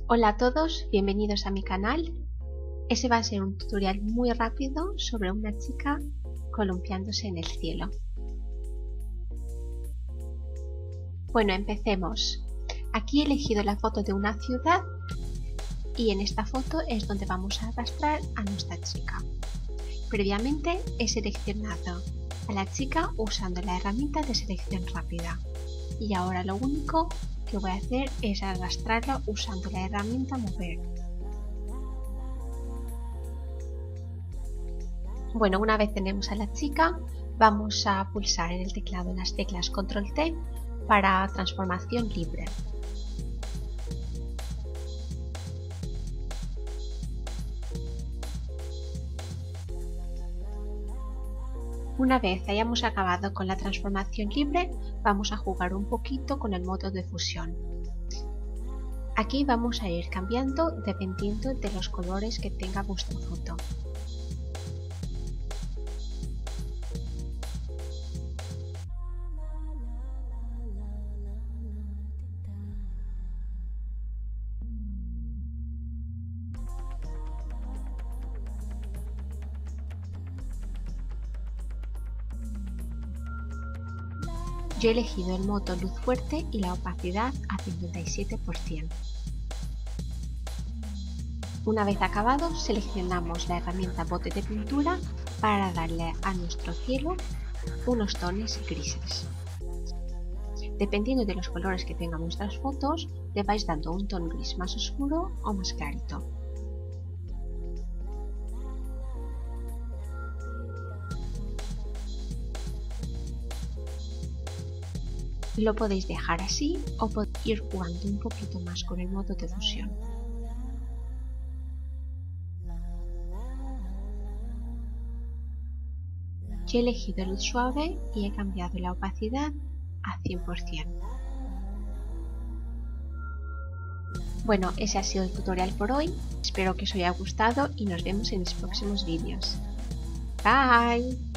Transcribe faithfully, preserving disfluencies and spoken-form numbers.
Hola a todos, bienvenidos a mi canal. Ese va a ser un tutorial muy rápido sobre una chica columpiándose en el cielo. Bueno, empecemos. Aquí he elegido la foto de una ciudad y en esta foto es donde vamos a arrastrar a nuestra chica. Previamente he seleccionado a la chica usando la herramienta de selección rápida y ahora lo único que voy a hacer es arrastrarla usando la herramienta mover. Bueno, una vez tenemos a la chica, vamos a pulsar en el teclado las teclas control T para transformación libre. Una vez hayamos acabado con la transformación libre, vamos a jugar un poquito con el modo de fusión. Aquí vamos a ir cambiando dependiendo de los colores que tenga vuestra foto. Yo he elegido el modo luz fuerte y la opacidad a cincuenta y siete por ciento. Una vez acabado, seleccionamos la herramienta bote de pintura para darle a nuestro cielo unos tonos grises. Dependiendo de los colores que tengan vuestras fotos, le vais dando un tono gris más oscuro o más clarito. Lo podéis dejar así o podéis ir jugando un poquito más con el modo de fusión. Yo he elegido luz suave y he cambiado la opacidad a cien por ciento. Bueno, ese ha sido el tutorial por hoy. Espero que os haya gustado y nos vemos en los próximos vídeos. Bye.